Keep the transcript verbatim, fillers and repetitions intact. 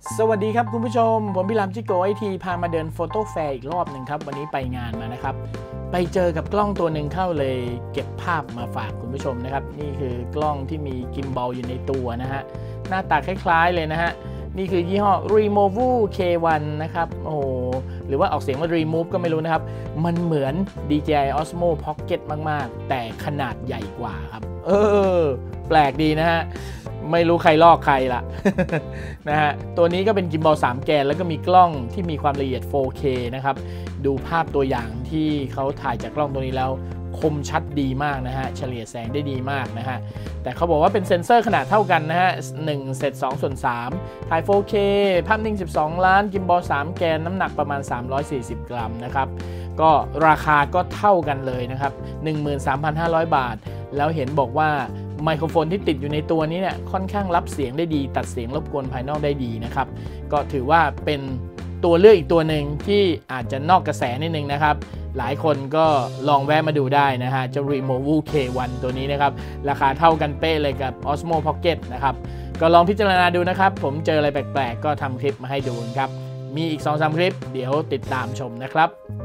สวัสดีครับคุณผู้ชมผมพี่ลำจิโกไอทีพามาเดินโฟโต้แฟร์อีกรอบหนึ่งครับวันนี้ไปงานมานะครับไปเจอกับกล้องตัวหนึ่งเข้าเลยเก็บภาพมาฝากคุณผู้ชมนะครับนี่คือกล้องที่มีกิมบอลอยู่ในตัวนะฮะหน้าตาคล้ายๆเลยนะฮะนี่คือยี่ห้อ Removu เค วัน นะครับโอ้โหหรือว่าออกเสียงว่า Remove ก็ไม่รู้นะครับมันเหมือน ดี เจ ไอ Osmo Pocket มากๆแต่ขนาดใหญ่กว่าครับเออแปลกดีนะฮะไม่รู้ใครลอกใครล่ะ นะฮะตัวนี้ก็เป็นกิมบอลสามแกนแล้วก็มีกล้องที่มีความละเอียด โฟร์เค นะครับดูภาพตัวอย่างที่เขาถ่ายจากกล้องตัวนี้แล้วคมชัดดีมากนะฮะเฉลี่ยแสงได้ดีมากนะฮะแต่เขาบอกว่าเป็นเซ็นเซอร์ขนาดเท่ากันนะฮะหนึ่งเซตสองส่วนสามถ่าย โฟร์เค ภาพนิ่งสิบสองล้านกิมบอลสามแกนน้ำหนักประมาณสามร้อยสี่สิบกรัมนะครับก็ราคาก็เท่ากันเลยนะครับ หนึ่งหมื่นสามพันห้าร้อย บาทแล้วเห็นบอกว่าไมโครโฟนที่ติดอยู่ในตัวนี้เนี่ยค่อนข้างรับเสียงได้ดีตัดเสียงรบกวนภายนอกได้ดีนะครับก็ถือว่าเป็นตัวเลือกอีกตัวหนึ่งที่อาจจะนอกกระแสนิดนึงนะครับหลายคนก็ลองแวะมาดูได้นะฮะเจ้า Removu เค วัน ตัวนี้นะครับราคาเท่ากันเป๊ะเลยกับ Osmo Pocket นะครับก็ลองพิจารณาดูนะครับผมเจออะไรแปลกๆก็ทำคลิปมาให้ดูครับมีอีก สองสาม คลิปเดี๋ยวติดตามชมนะครับ